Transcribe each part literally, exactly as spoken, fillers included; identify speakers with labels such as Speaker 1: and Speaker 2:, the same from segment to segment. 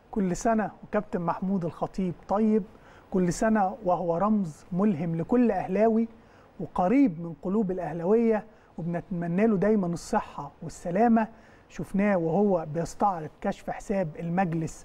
Speaker 1: كل سنة وكابتن محمود الخطيب طيب، كل سنة وهو رمز ملهم لكل أهلاوي وقريب من قلوب الأهلاوية، وبنتمنى له دايما الصحة والسلامة. شفناه وهو بيستعرض كشف حساب المجلس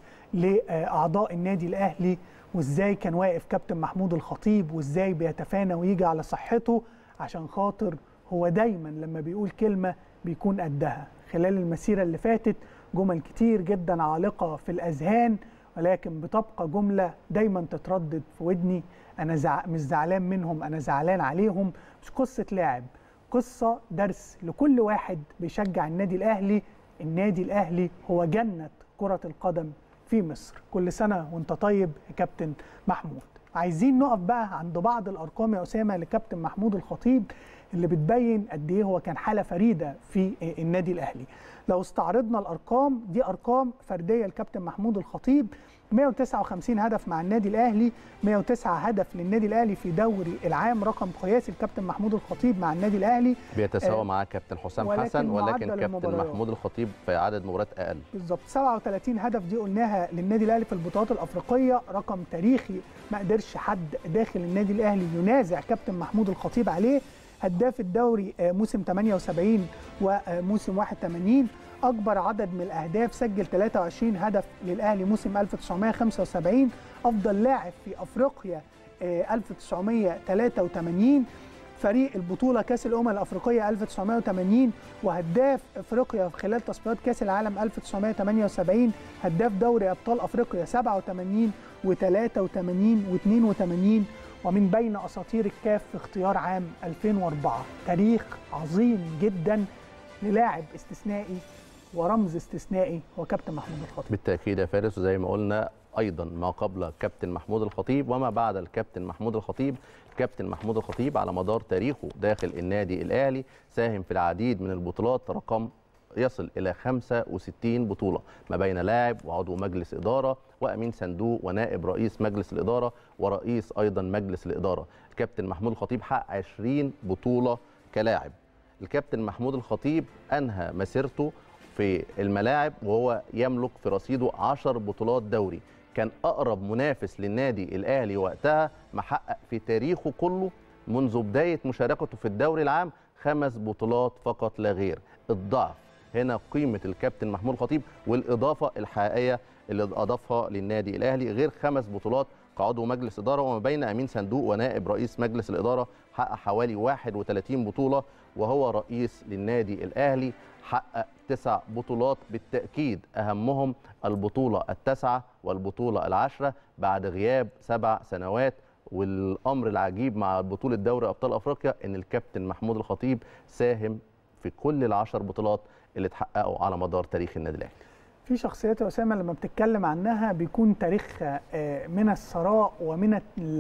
Speaker 1: لأعضاء النادي الأهلي، وإزاي كان واقف كابتن محمود الخطيب وإزاي بيتفانى ويجي على صحته، عشان خاطر هو دايما لما بيقول كلمة بيكون قدها. خلال المسيرة اللي فاتت جمل كتير جدا عالقة في الأذهان، ولكن بتبقى جملة دايما تتردد في ودني: أنا زع... مش زعلان منهم، أنا زعلان عليهم. مش قصة لاعب، قصة درس لكل واحد بيشجع النادي الأهلي. النادي الأهلي هو جنة كرة القدم في مصر. كل سنة وانت طيب يا كابتن محمود. عايزين نقف بقى عند بعض الأرقام يا أسامة لكابتن محمود الخطيب اللي بتبين قد ايه هو كان حالة فريدة في النادي الأهلي. لو استعرضنا الأرقام دي، أرقام فردية لكابتن محمود الخطيب: مئة وتسعة وخمسين هدف مع النادي الأهلي، مئة وتسعة هدف للنادي الأهلي في دوري العام، رقم قياسي لكابتن محمود الخطيب مع النادي الأهلي.
Speaker 2: بيتساوى آه معاه كابتن حسام ولكن حسن، ولكن كابتن المباريات. محمود الخطيب في عدد مباريات أقل
Speaker 1: بالظبط. سبعة وثلاثين هدف دي قلناها للنادي الأهلي في البطولات الأفريقية، رقم تاريخي ما قدرش حد داخل النادي الأهلي ينازع كابتن محمود الخطيب عليه. هداف الدوري موسم ثمانية وسبعين وموسم واحد وثمانين. أكبر عدد من الأهداف، سجل ثلاثة وعشرين هدف للأهلي موسم ألف وتسعمئة وخمسة وسبعين. أفضل لاعب في أفريقيا ألف وتسعمئة وثلاثة وثمانين. فريق البطولة كأس الأمم الأفريقية ألف وتسعمئة وثمانين، وهداف أفريقيا خلال تصفيات كأس العالم ألف وتسعمئة وثمانية وسبعين. هداف دوري أبطال أفريقيا سبعة وثمانين وثلاثة وثمانين واثنين وثمانين. ومن بين أساطير الكاف في اختيار عام ألفين وأربعة. تاريخ عظيم جدا للاعب استثنائي ورمز استثنائي هو كابتن محمود الخطيب.
Speaker 2: بالتأكيد يا فارس، وزي ما قلنا أيضا ما قبل كابتن محمود الخطيب وما بعد الكابتن محمود الخطيب. الكابتن محمود الخطيب على مدار تاريخه داخل النادي الأهلي ساهم في العديد من البطولات، رقم يصل إلى خمسة وستين بطولة ما بين لاعب وعضو مجلس إدارة وأمين صندوق ونائب رئيس مجلس الإدارة ورئيس أيضا مجلس الإدارة. الكابتن محمود الخطيب حقق عشرين بطولة كلاعب. الكابتن محمود الخطيب أنهى مسيرته في الملاعب وهو يملك في رصيده عشر بطولات دوري. كان أقرب منافس للنادي الأهلي وقتها محقق في تاريخه كله منذ بداية مشاركته في الدوري العام خمس بطولات فقط لا غير. الضعف هنا قيمة الكابتن محمود الخطيب والإضافة الحقيقية اللي أضافها للنادي الأهلي، غير خمس بطولات كعضو مجلس إدارة، وما بين أمين صندوق ونائب رئيس مجلس الإدارة حقق حوالي واحد وثلاثين بطولة، وهو رئيس للنادي الأهلي حقق تسع بطولات. بالتأكيد أهمهم البطولة التاسعة والبطولة العشرة بعد غياب سبع سنوات. والأمر العجيب مع بطولة دوري أبطال أفريقيا إن الكابتن محمود الخطيب ساهم في كل العشر بطولات اللي اتحققوا على مدار تاريخ النادي الأهلي.
Speaker 1: في شخصيات يا أسامة لما بتتكلم عنها بيكون تاريخها من الثراء ومن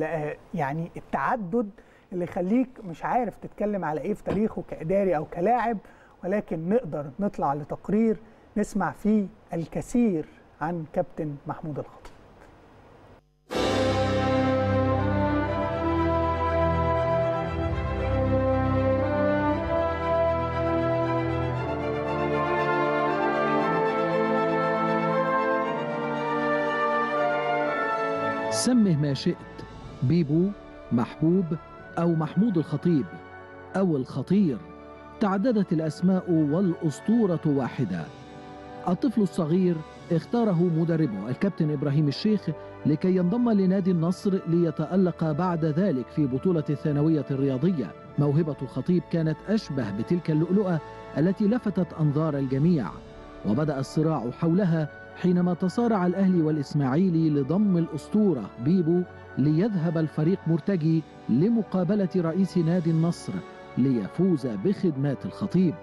Speaker 1: يعني التعدد اللي يخليك مش عارف تتكلم على ايه في تاريخه كإداري او كلاعب، ولكن نقدر نطلع لتقرير نسمع فيه الكثير عن كابتن محمود الخطيب.
Speaker 3: سمه ما شئت، بيبو، محبوب أو محمود الخطيب أو الخطير، تعددت الأسماء والأسطورة واحدة. الطفل الصغير اختاره مدربه الكابتن إبراهيم الشيخ لكي ينضم لنادي النصر ليتألق بعد ذلك في بطولة الثانوية الرياضية. موهبة الخطيب كانت أشبه بتلك اللؤلؤة التي لفتت أنظار الجميع، وبدأ الصراع حولها حينما تصارع الأهلي والإسماعيلي لضم الأسطورة بيبو ليذهب الفريق مرتجي لمقابلة رئيس نادي النصر ليفوز بخدمات الخطيب.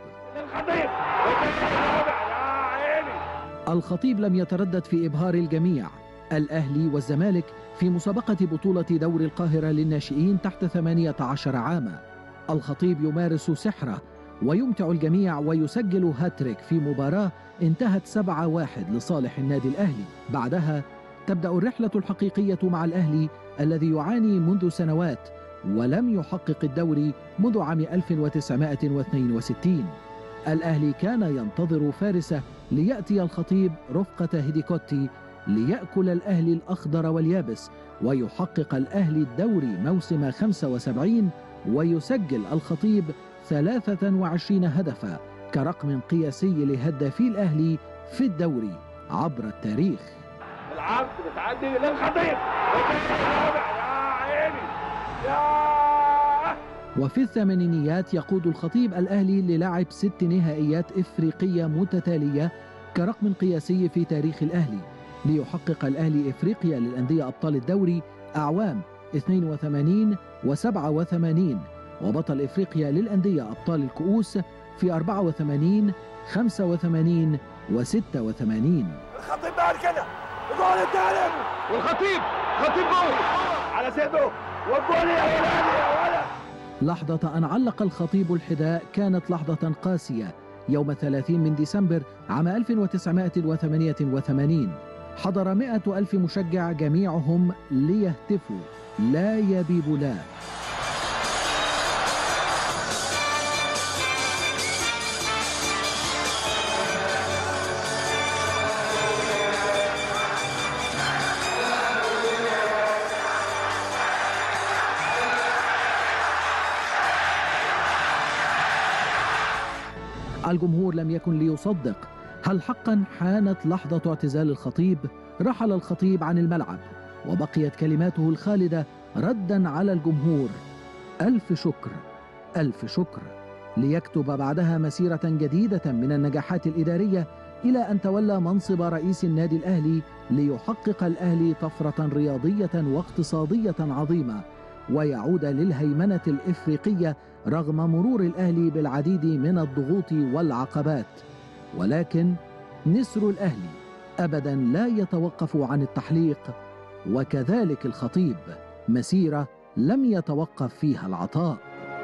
Speaker 3: الخطيب لم يتردد في إبهار الجميع، الأهلي والزمالك في مسابقة بطولة دوري القاهرة للناشئين تحت ثمانية عشر عاما. الخطيب يمارس سحره ويمتع الجميع ويسجل هاتريك في مباراة انتهت سبعة واحد لصالح النادي الأهلي. بعدها تبدأ الرحلة الحقيقية مع الأهلي الذي يعاني منذ سنوات ولم يحقق الدوري منذ عام ألف وتسعمائة واثنين وستين. الأهلي كان ينتظر فارسه ليأتي الخطيب رفقة هيديكوتي ليأكل الأهلي الأخضر واليابس ويحقق الأهلي الدوري موسم خمسة وسبعين، ويسجل الخطيب ثلاثة وعشرين هدفا كرقم قياسي لهدافي الأهلي في الدوري عبر التاريخ.
Speaker 4: العرض بتعدي للخطيب يا عيني يا.
Speaker 3: وفي الثمانينيات يقود الخطيب الأهلي للعب ست نهائيات إفريقية متتالية كرقم قياسي في تاريخ الأهلي، ليحقق الأهلي إفريقيا للأندية أبطال الدوري أعوام اثنين وثمانين وسبعة وثمانين، وبطل إفريقيا للأندية أبطال الكؤوس في أربعة وثمانين خمسة وثمانين وستة وثمانين.
Speaker 4: الخطيب بعد كده الجول الثالث والخطيب خطيب جول على سيده والجول يا ولاد يا ولد.
Speaker 3: لحظة أن علق الخطيب الحذاء كانت لحظة قاسية يوم ثلاثين من ديسمبر عام ألف وتسعمائة وثمانية وثمانين. حضر مئة ألف مشجع جميعهم ليهتفوا لا يا بيبو لا. الجمهور لم يكن ليصدق. هل حقا حانت لحظة اعتزال الخطيب؟ رحل الخطيب عن الملعب وبقيت كلماته الخالدة ردا على الجمهور: ألف شكر ألف شكر، ليكتب بعدها مسيرة جديدة من النجاحات الإدارية إلى أن تولى منصب رئيس النادي الأهلي ليحقق الأهلي طفرة رياضية واقتصادية عظيمة ويعود للهيمنة الإفريقية رغم مرور الأهلي بالعديد من الضغوط والعقبات. ولكن نسر الأهلي أبدا لا يتوقف عن التحليق، وكذلك الخطيب مسيرة لم يتوقف فيها العطاء.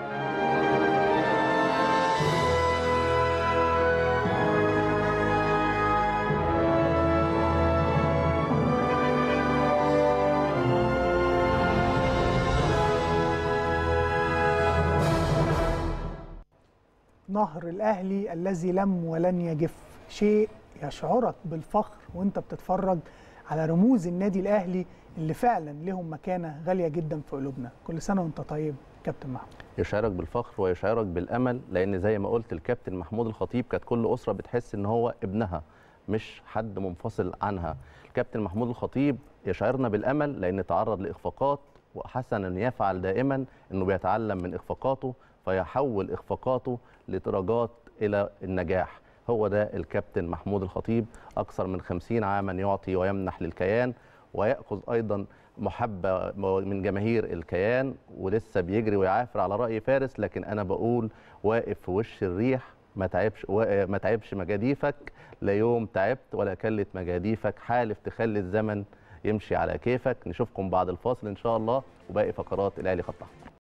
Speaker 1: نهر الأهلي الذي لم ولن يجف، شيء يشعرك بالفخر وانت بتتفرج على رموز النادي الأهلي اللي فعلا لهم مكانة غالية جدا في قلوبنا. كل سنة وانت طيب كابتن محمود.
Speaker 2: يشعرك بالفخر ويشعرك بالأمل، لأن زي ما قلت الكابتن محمود الخطيب كانت كل أسرة بتحس إن هو ابنها مش حد منفصل عنها. الكابتن محمود الخطيب يشعرنا بالأمل لأن تعرض لإخفاقات، وحسن أن يفعل دائما أنه بيتعلم من إخفاقاته فيحول إخفاقاته لدرجات إلى النجاح. هو ده الكابتن محمود الخطيب، أكثر من خمسين عاما يعطي ويمنح للكيان، ويأخذ أيضا محبة من جماهير الكيان، ولسه بيجري ويعافر على رأي فارس. لكن أنا بقول واقف في وش الريح، ما تعبش ما تعبش مجاديفك، لا يوم تعبت ولا كلت مجاديفك، حالف تخلي الزمن يمشي على كيفك. نشوفكم بعد الفاصل إن شاء الله وباقي فقرات الأهلي خط أحمر.